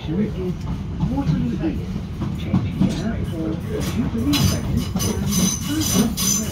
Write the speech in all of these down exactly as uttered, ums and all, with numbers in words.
station is Waterloo East. Change here for Jubilee Road and Southwest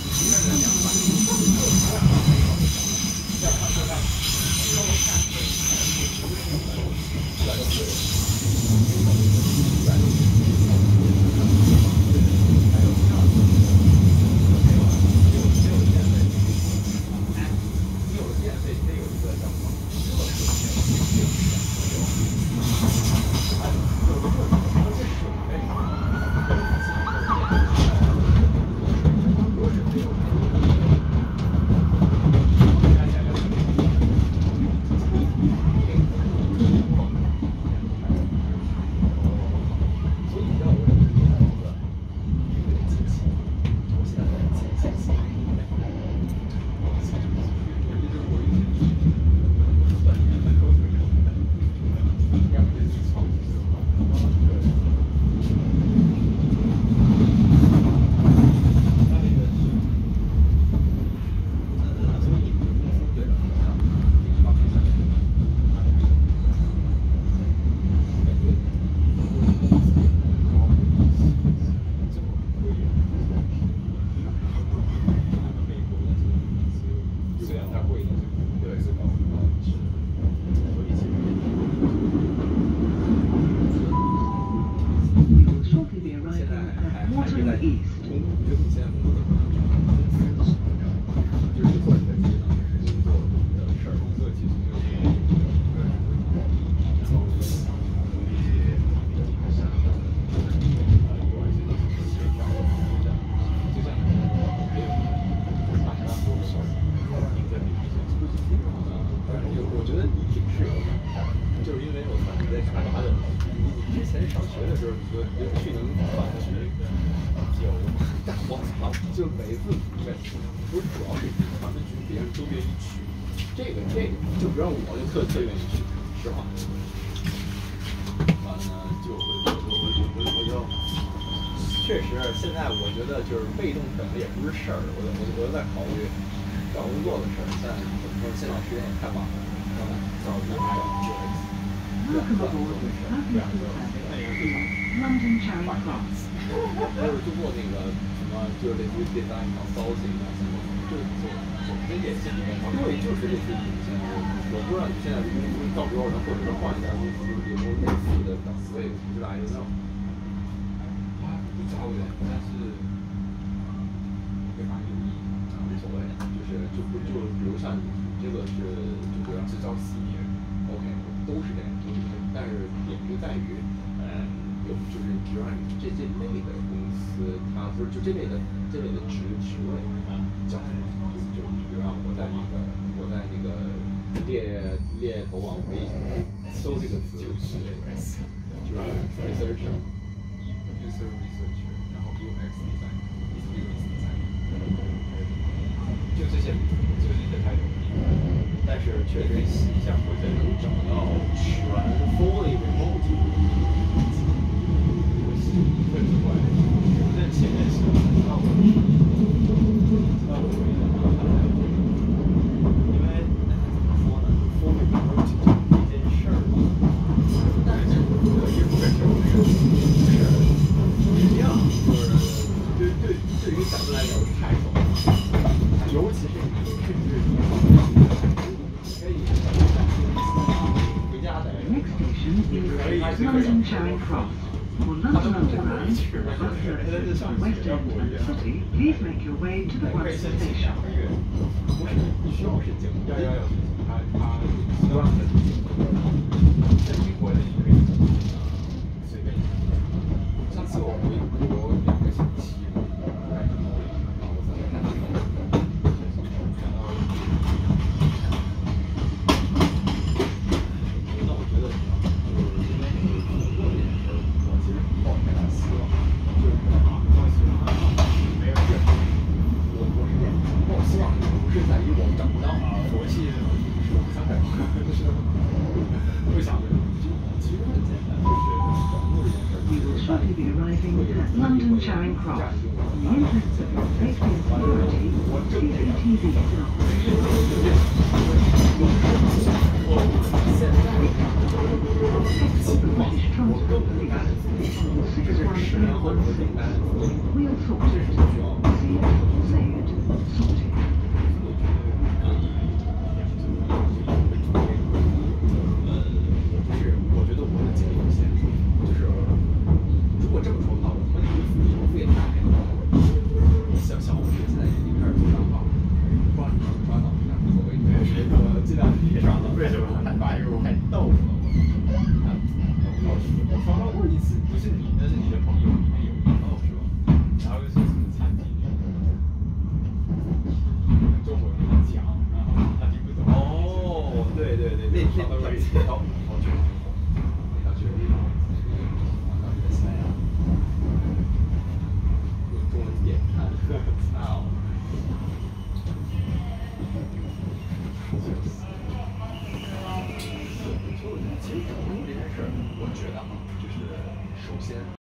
现在我觉得就是被动等也不是事儿，我我我又在考虑找工作的事儿。现在怎么说？现在时间也太晚了，早就还有对对对， London Charing Cross. 就是做过那个什么，就是类似于 design consulting 啊，什么，就是做总这也是里面，对，就是类似于现在，我不知道你现在公司到时候能或者是换一家公司有没有类似的岗位，不知道 I don't know。不招人，但是对吧？有意义，无所谓，就是就不就比如像你这个是，就比如只招 senior，OK， 都是这样，都是这样，但是点就在于，嗯，有就是比如说你这这类的公司，它不是就这类的这类的职职位啊，叫什么？就就比如说我在那个我在那个猎猎头网我一搜这个词，就是就是 researcher。user researcher， 然后 U X design， U X design， 就这些，就是这些态度。但是确实洗一下，我觉得能找到全 fully remote， 会很快。我在前面是知道我，知道我为什么要来，因为怎么说呢 ，fully remote 这件事儿，但是我觉得也不是这个事儿。一样，就是对对对于咱们来讲太爽了，尤其是你甚至可以回家的。 Next station is London Charing Cross. For London Underground, bus services to West End and the City, please make your way to the Brunson station. 不是，你需要申请，要要要申请，他他希望申请。在英国的你可以随便。上次我回国两个星期，然后我在那看。那我觉得，就是因为工作这件事儿，我其实抱太大希望，就是啊，抱希望没有事。我我是这样，抱希望不是在于我找不到佛系是吧？是我不想改，就是不想这种。其实很简单，就是找工作这件事儿。 You will shortly be arriving at London Charing Cross. In the interests of your safety and security, C C T V is in operation. 多种的订单，所以 We'll sort 这 it. 是不需要。 See it, say it, sort it. 可以两种为主的。呃，就是我觉得我的经历有限，就是如果这么说的话，我他妈一个付邮费太高了。像像我们现在已经开始做账号，刷你刷到那无所谓，我尽量别刷到。为什么？太白又太逗了。我刷到过一次，不是你，那是你的朋友里面有一号是吧？然后就是什么餐厅，中文很强，然后他听不懂。哦，对对对，那那那条好久。